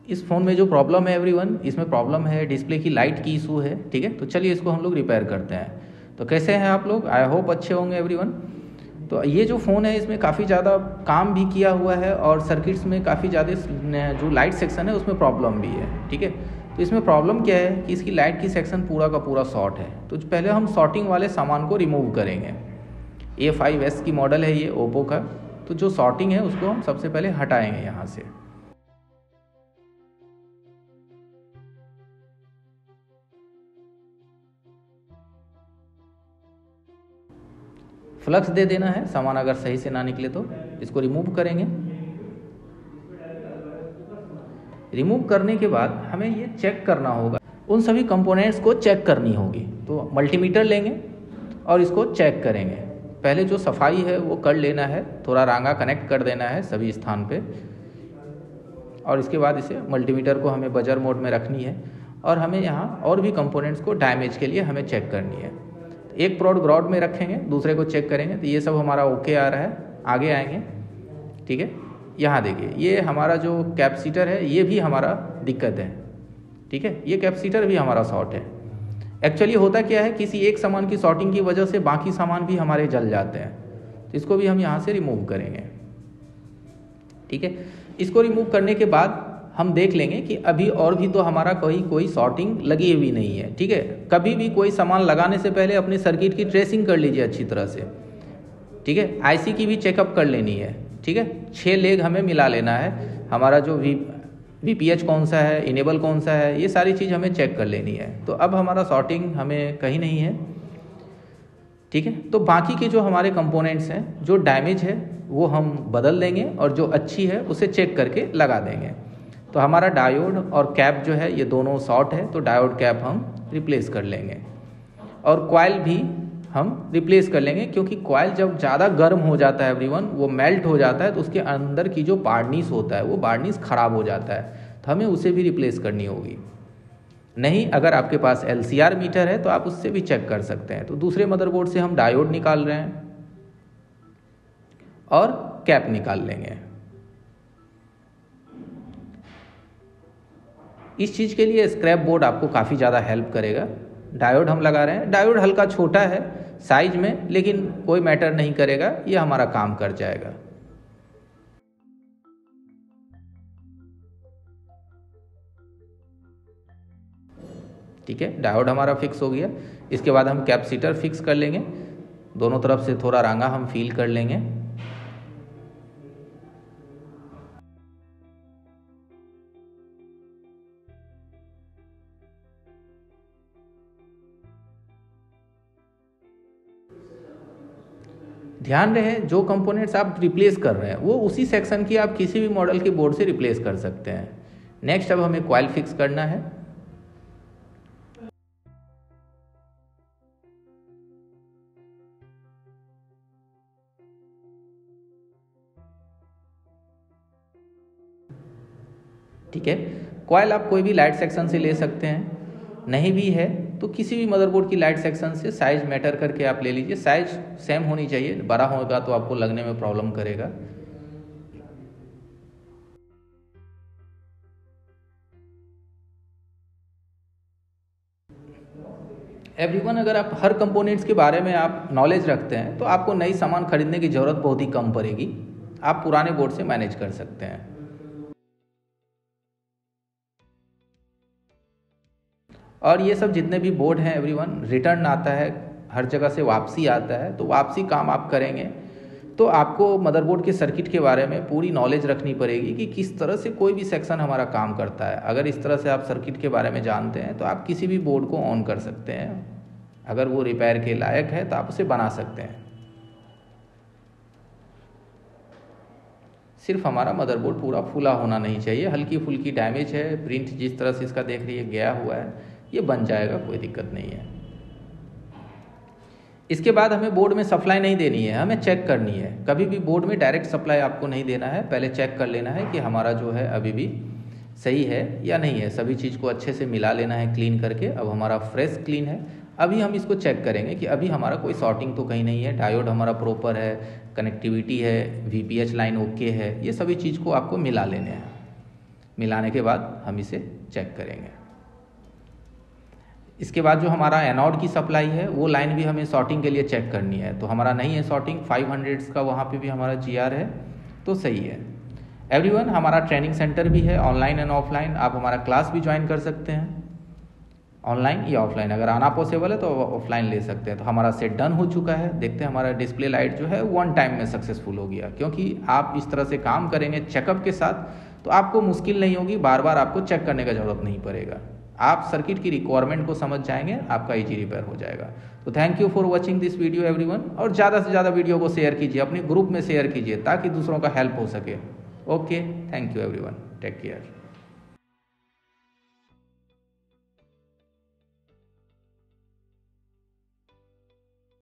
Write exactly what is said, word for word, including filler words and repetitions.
इस फ़ोन में जो प्रॉब्लम है एवरीवन, इसमें प्रॉब्लम है डिस्प्ले की लाइट की इशू है, ठीक है। तो चलिए इसको हम लोग रिपेयर करते हैं। तो कैसे हैं आप लोग? आई होप अच्छे होंगे एवरीवन। तो ये जो फ़ोन है इसमें काफ़ी ज़्यादा काम भी किया हुआ है और सर्किट्स में काफ़ी ज़्यादा जो लाइट सेक्शन है उसमें प्रॉब्लम भी है, ठीक है। तो इसमें प्रॉब्लम क्या है कि इसकी लाइट की सेक्शन पूरा का पूरा शॉर्ट है। तो पहले हम शॉर्टिंग वाले सामान को रिमूव करेंगे। ए फाइव एस की मॉडल है ये ओप्पो का। तो जो शॉर्टिंग है उसको हम सबसे पहले हटाएंगे यहाँ से। फ्लक्स दे देना है, सामान अगर सही से ना निकले तो इसको रिमूव करेंगे। रिमूव करने के बाद हमें ये चेक करना होगा, उन सभी कंपोनेंट्स को चेक करनी होगी। तो मल्टीमीटर लेंगे और इसको चेक करेंगे। पहले जो सफाई है वो कर लेना है, थोड़ा रांगा कनेक्ट कर देना है सभी स्थान पे, और इसके बाद इसे मल्टीमीटर को हमें बजर मोड में रखनी है और हमें यहाँ और भी कंपोनेंट्स को डैमेज के लिए हमें चेक करनी है। एक प्रोड ग्रॉड में रखेंगे, दूसरे को चेक करेंगे। तो ये सब हमारा ओके आ रहा है, आगे आएंगे, ठीक है। यहाँ देखिए ये हमारा जो कैपेसिटर है ये भी हमारा दिक्कत है, ठीक है। ये कैपेसिटर भी हमारा शॉर्ट है। एक्चुअली होता क्या है, किसी एक सामान की शॉर्टिंग की वजह से बाकी सामान भी हमारे जल जाते हैं। तो इसको भी हम यहाँ से रिमूव करेंगे, ठीक है। इसको रिमूव करने के बाद हम देख लेंगे कि अभी और भी तो हमारा कोई कोई शॉर्टिंग लगी हुई नहीं है, ठीक है। कभी भी कोई सामान लगाने से पहले अपने सर्किट की ट्रेसिंग कर लीजिए अच्छी तरह से, ठीक है। आईसी की भी चेकअप कर लेनी है, ठीक है। छः लेग हमें मिला लेना है, हमारा जो वी वीपीएच कौन सा है, इनेबल कौन सा है, ये सारी चीज़ हमें चेक कर लेनी है। तो अब हमारा शॉर्टिंग हमें कहीं नहीं है, ठीक है। तो बाकी के जो हमारे कंपोनेंट्स हैं, जो डैमेज है वो हम बदल देंगे और जो अच्छी है उसे चेक करके लगा देंगे। तो हमारा डायोड और कैप जो है ये दोनों शॉर्ट है, तो डायोड कैप हम रिप्लेस कर लेंगे और कॉइल भी हम रिप्लेस कर लेंगे, क्योंकि कॉइल जब ज़्यादा गर्म हो जाता है एवरीवन, वो मेल्ट हो जाता है, तो उसके अंदर की जो बार्निश होता है वो बार्निश ख़राब हो जाता है, तो हमें उसे भी रिप्लेस करनी होगी। नहीं, अगर आपके पास एल सी आर मीटर है तो आप उससे भी चेक कर सकते हैं। तो दूसरे मदरबोर्ड से हम डायोड निकाल रहे हैं और कैप निकाल लेंगे। इस चीज़ के लिए स्क्रैप बोर्ड आपको काफ़ी ज़्यादा हेल्प करेगा। डायोड हम लगा रहे हैं, डायोड हल्का छोटा है साइज में, लेकिन कोई मैटर नहीं करेगा, ये हमारा काम कर जाएगा। ठीक है, डायोड हमारा फिक्स हो गया। इसके बाद हम कैपेसिटर फिक्स कर लेंगे, दोनों तरफ से थोड़ा रांगा हम फील कर लेंगे। ध्यान रहे जो कंपोनेंट्स आप रिप्लेस कर रहे हैं वो उसी सेक्शन की आप किसी भी मॉडल के बोर्ड से रिप्लेस कर सकते हैं। नेक्स्ट अब हमें कॉइल फिक्स करना है। ठीक है, कॉइल आप कोई भी लाइट सेक्शन से ले सकते हैं, नहीं भी है तो किसी भी मदरबोर्ड की लाइट सेक्शन से। साइज मैटर करके आप ले लीजिए, साइज सेम होनी चाहिए, बड़ा होगा तो आपको लगने में प्रॉब्लम करेगा। एवरीवन, अगर आप हर कंपोनेंट्स के बारे में आप नॉलेज रखते हैं तो आपको नई सामान खरीदने की ज़रूरत बहुत ही कम पड़ेगी, आप पुराने बोर्ड से मैनेज कर सकते हैं। और ये सब जितने भी बोर्ड हैं एवरीवन, रिटर्न आता है, हर जगह से वापसी आता है, तो वापसी काम आप करेंगे तो आपको मदरबोर्ड के सर्किट के बारे में पूरी नॉलेज रखनी पड़ेगी कि किस तरह से कोई भी सेक्शन हमारा काम करता है। अगर इस तरह से आप सर्किट के बारे में जानते हैं तो आप किसी भी बोर्ड को ऑन कर सकते हैं, अगर वो रिपेयर के लायक है तो आप उसे बना सकते हैं। सिर्फ हमारा मदरबोर्ड पूरा फूला होना नहीं चाहिए, हल्की फुल्की डैमेज है, प्रिंट जिस तरह से इसका देख रही है गया हुआ है, ये बन जाएगा, कोई दिक्कत नहीं है। इसके बाद हमें बोर्ड में सप्लाई नहीं देनी है, हमें चेक करनी है। कभी भी बोर्ड में डायरेक्ट सप्लाई आपको नहीं देना है, पहले चेक कर लेना है कि हमारा जो है अभी भी सही है या नहीं है। सभी चीज़ को अच्छे से मिला लेना है क्लीन करके। अब हमारा फ्रेश क्लीन है। अभी हम इसको चेक करेंगे कि अभी हमारा कोई शॉर्टिंग तो कहीं नहीं है, डायोड हमारा प्रॉपर है, कनेक्टिविटी है, V P H line okay है, ये सभी चीज़ को आपको मिला लेने हैं। मिलाने के बाद हम इसे चेक करेंगे। इसके बाद जो हमारा एनोड की सप्लाई है वो लाइन भी हमें शॉर्टिंग के लिए चेक करनी है। तो हमारा नहीं है शॉर्टिंग, फाइव हंड्रेड्स का वहाँ पे भी हमारा जी आर है, तो सही है। एवरीवन, हमारा ट्रेनिंग सेंटर भी है ऑनलाइन एंड ऑफलाइन, आप हमारा क्लास भी ज्वाइन कर सकते हैं ऑनलाइन या ऑफलाइन। अगर आना पॉसिबल है तो ऑफलाइन ले सकते हैं। तो हमारा सेट डन हो चुका है, देखते हैं हमारा डिस्प्ले लाइट जो है वन टाइम में सक्सेसफुल हो गया। क्योंकि आप इस तरह से काम करेंगे चेकअप के साथ तो आपको मुश्किल नहीं होगी, बार बार आपको चेक करने का ज़रूरत नहीं पड़ेगा। आप सर्किट की रिक्वायरमेंट को समझ जाएंगे, आपका इजी रिपेयर हो जाएगा। तो thank you for watching this video everyone, और ज़्यादा से ज़्यादा वीडियो को शेयर कीजिए, अपने ग्रुप में शेयर कीजिए ताकि दूसरों का हेल्प हो सके। Okay, thank you everyone, take care.